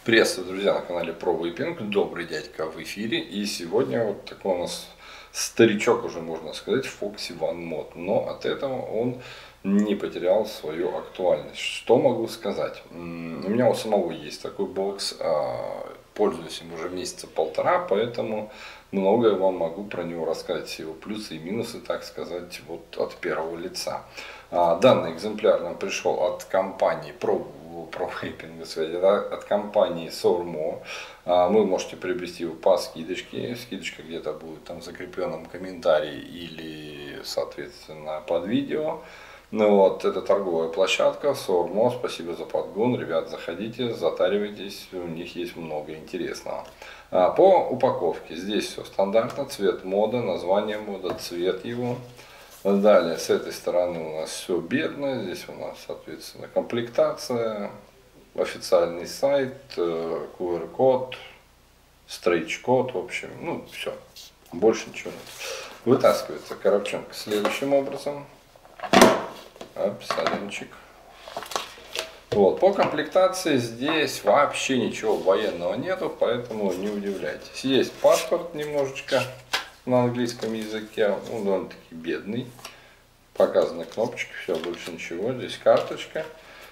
Приветствую, друзья, на канале Про Вейпинг. Добрый дядька в эфире. И сегодня вот такой у нас старичок, уже можно сказать, Foxy One Mod. Но от этого он не потерял свою актуальность. Что могу сказать? У меня у самого есть такой бокс. Пользуюсь им уже месяца полтора, поэтому многое вам могу про него рассказать. Его плюсы и минусы, так сказать, вот от первого лица. Данный экземпляр нам пришел от компании Pro Vaping, от компании Sormo. Вы можете приобрести его по скидочке. Скидочка где-то будет там в закрепленном комментарии или, соответственно, под видео. Ну вот, это торговая площадка Sormo. Спасибо за подгон. Ребят, заходите, затаривайтесь. У них есть много интересного. По упаковке здесь все стандартно. Цвет мода, название мода, цвет его. Далее, с этой стороны у нас все бедно. Здесь у нас, соответственно, комплектация, официальный сайт, QR-код, стрейч-код, в общем, ну, все. Больше ничего нет. Вытаскивается коробчонка следующим образом. Саленчик. Вот, по комплектации здесь вообще ничего военного нету, поэтому не удивляйтесь. Есть паспорт немножечко на английском языке, он довольно-таки бедный. Показаны кнопочки, все, больше ничего. Здесь карточка,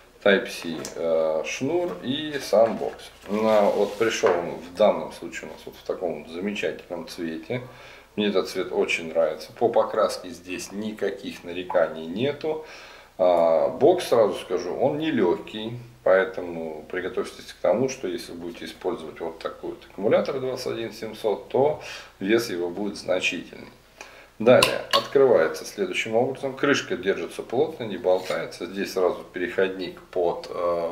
Type-C шнур и сам бокс. Вот пришел он в данном случае у нас вот в таком вот замечательном цвете. Мне этот цвет очень нравится. По покраске здесь никаких нареканий нету. Бокс, сразу скажу, он не легкий, поэтому приготовьтесь к тому, что если будете использовать вот такой вот аккумулятор 21700, то вес его будет значительный. Далее открывается следующим образом. Крышка держится плотно, не болтается. Здесь сразу переходник под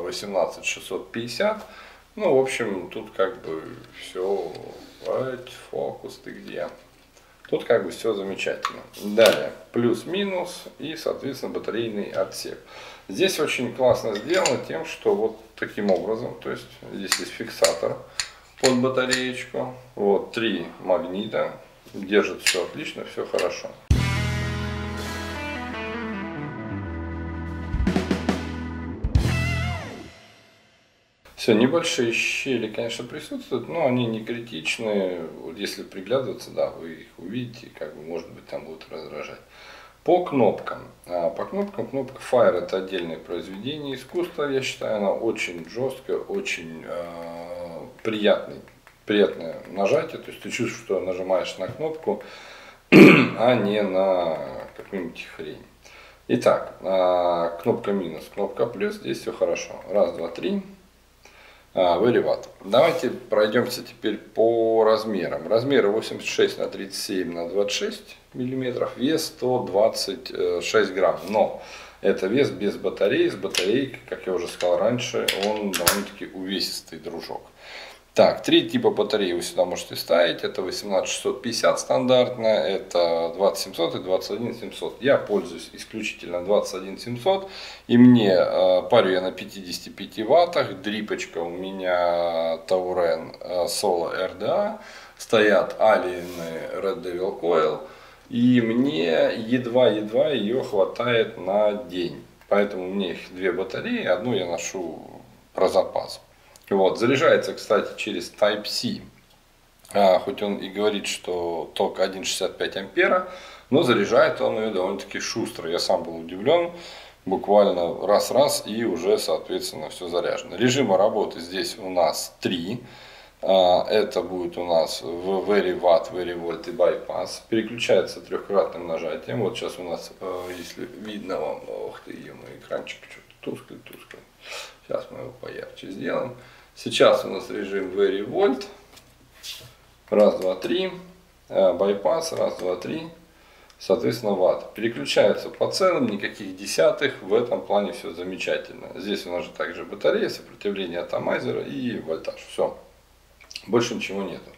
18650. Ну, в общем, тут как бы все. Фокус ты где? Тут как бы все замечательно. Далее плюс-минус и, соответственно, батарейный отсек. Здесь очень классно сделано тем, что вот таким образом, то есть здесь есть фиксатор под батареечку. Вот 3 магнита. Держит все отлично, все хорошо. Все, небольшие щели, конечно, присутствуют, но они не критичные. Вот если приглядываться, да, вы их увидите, как бы, может быть, там будут раздражать. По кнопкам. Кнопка Fire это отдельное произведение искусства, я считаю, она очень жесткая, очень приятное нажатие. То есть ты чувствуешь, что нажимаешь на кнопку, а не на какую-нибудь хрень. Итак, кнопка минус, кнопка плюс, здесь все хорошо. Раз, два, три. Вариват. Давайте пройдемся теперь по размерам. Размеры 86 на 37 на 26 миллиметров, вес 126 грамм. Но это вес без батареи. С батарейкой, как я уже сказал раньше, он довольно-таки увесистый, дружок. Так, 3 типа батареи вы сюда можете ставить. Это 18650 стандартная, это 20700 и 21700. Я пользуюсь исключительно 21700. И мне парю я на 55 ваттах. Дрипочка у меня Tauren Solo RDA. Стоят Alien Red Devil Coil. И мне едва-едва ее хватает на день. Поэтому у меня их 2 батареи. Одну я ношу про запас. Вот, заряжается, кстати, через Type-C. Хоть он и говорит, что ток 1,65 ампера, но заряжает он ее довольно-таки шустро. Я сам был удивлен. Буквально раз-раз и уже, соответственно, все заряжено. Режима работы здесь у нас 3. Это будет у нас в Very Watt, Very Volt и Bypass. Переключается трехкратным нажатием. Вот сейчас у нас, если видно вам, ох ты, мой экранчик что-то тусклый. Сейчас мы его поярче сделаем. Сейчас у нас режим Very Volt. Раз, два, три. Bypass. Раз, два, три. Соответственно, ватт. Переключается по ценам, никаких десятых. В этом плане все замечательно. Здесь у нас же также батарея, сопротивление атомайзера и вольтаж. Все. Больше ничего нету.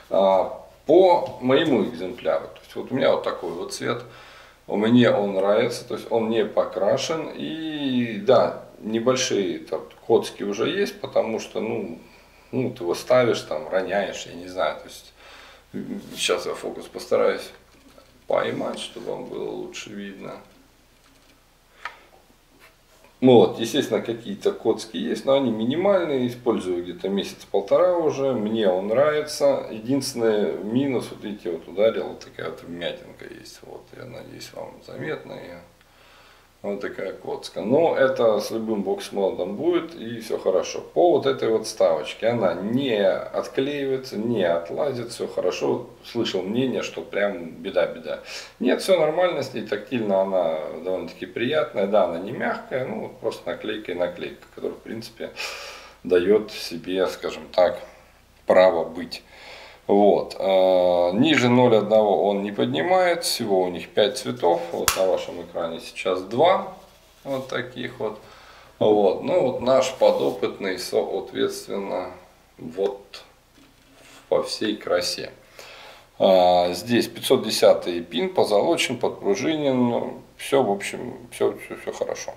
По моему экземпляру. То есть вот у меня вот такой вот цвет. Мне он нравится. То есть он не покрашен. И да, небольшие там коцки уже есть, потому что, ну ты его ставишь, там, роняешь, я не знаю, то есть, сейчас я фокус постараюсь поймать, чтобы вам было лучше видно. Вот, естественно, какие-то коцки есть, но они минимальные, использую где-то месяц-полтора уже, мне он нравится. Единственный минус, вот видите, вот ударил, вот такая вот вмятинка есть, вот, я надеюсь, вам заметно ее. Вот такая коцка. Но это с любым бокс-модом будет, и все хорошо. По вот этой вот вставочке она не отклеивается, не отлазит, все хорошо. Слышал мнение, что прям беда-беда. Нет, все нормально с ней, тактильно она довольно-таки приятная. Да, она не мягкая, ну вот просто наклейка и наклейка, которая в принципе дает себе, скажем так, право быть. Вот. Ниже 0,1 он не поднимает, всего у них 5 цветов, вот на вашем экране сейчас 2, вот таких вот. Вот. Ну вот наш подопытный, соответственно, вот по всей красе. Здесь 510 пин, позолочен, подпружинен, все, в общем, все хорошо.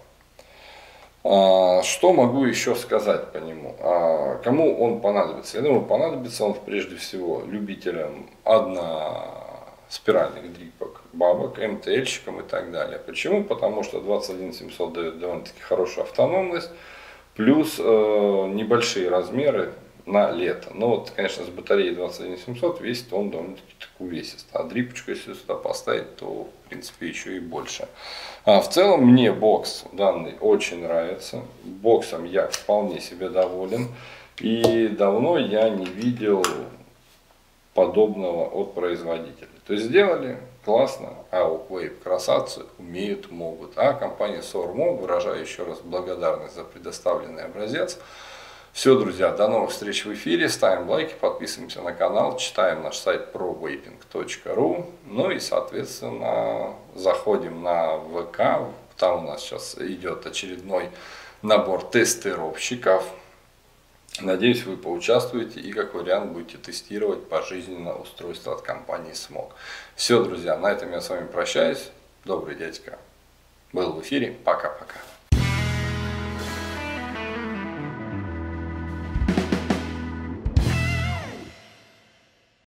Что могу еще сказать по нему? Кому он понадобится? Я думаю, понадобится он прежде всего любителям односпиральных дрипок, бабок, МТЛщикам и так далее. Почему? Потому что 21700 дает довольно-таки хорошую автономность, плюс небольшие размеры на лето. Но вот, конечно, с батареей 21700 весит он довольно-таки увесист. А дрипочку, если сюда поставить, то в принципе еще и больше. В целом мне бокс данный очень нравится. Боксом я вполне себе доволен. И давно я не видел подобного от производителя. То есть сделали классно, AUK Vape красавцы, умеют, могут. А компания Sormo, выражаю еще раз благодарность за предоставленный образец. Все, друзья, до новых встреч в эфире. Ставим лайки, подписываемся на канал, читаем наш сайт провапing.ru. Ну и, соответственно, заходим на ВК. Там у нас сейчас идет очередной набор тестировщиков. Надеюсь, вы поучаствуете и как вариант будете тестировать пожизненно устройство от компании Smog. Все, друзья, на этом я с вами прощаюсь. Добрый дядька был в эфире. Пока-пока.